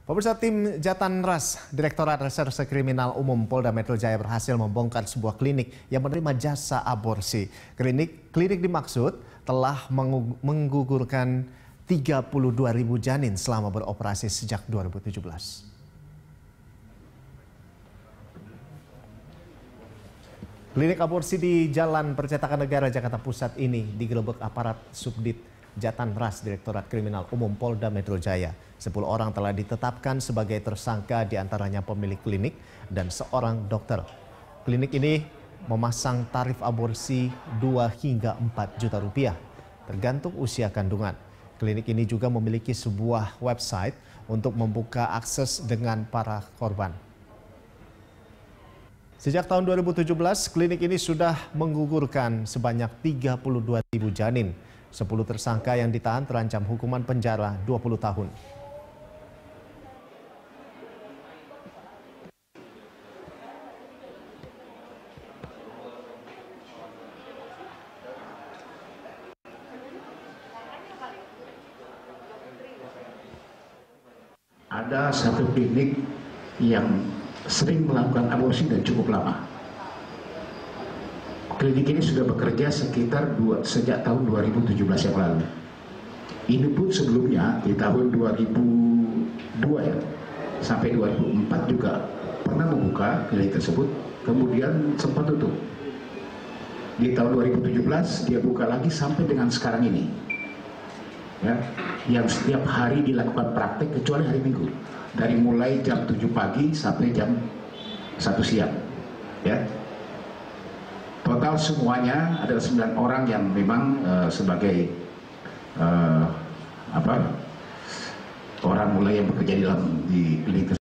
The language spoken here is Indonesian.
Pemirsa, tim Jatanras, Direktorat Reserse Kriminal Umum Polda Metro Jaya berhasil membongkar sebuah klinik yang menerima jasa aborsi. Klinik dimaksud telah menggugurkan 32.000 janin selama beroperasi sejak 2017. Klinik aborsi di Jalan Percetakan Negara, Jakarta Pusat ini digerebek aparat Subdit Jatanras Direktorat Kriminal Umum Polda Metro Jaya. 10 orang telah ditetapkan sebagai tersangka, diantaranya pemilik klinik dan seorang dokter. Klinik ini memasang tarif aborsi 2 hingga 4 juta rupiah, tergantung usia kandungan. Klinik ini juga memiliki sebuah website untuk membuka akses dengan para korban. Sejak tahun 2017, klinik ini sudah menggugurkan sebanyak 32.000 janin. 10 tersangka yang ditahan terancam hukuman penjara 20 tahun. Ada satu klinik yang sering melakukan aborsi dan cukup lama. Klinik ini sudah bekerja sejak tahun 2017 yang lalu. Ini pun sebelumnya di tahun 2002 ya, sampai 2004 juga pernah membuka klinik tersebut, kemudian sempat tutup. Di tahun 2017 dia buka lagi sampai dengan sekarang ini. Ya, yang setiap hari dilakukan praktek kecuali hari Minggu, dari mulai jam 7 pagi sampai jam 1 siang. Ya. Total semuanya adalah 9 orang yang memang sebagai orang mulai yang bekerja di klinik tersebut.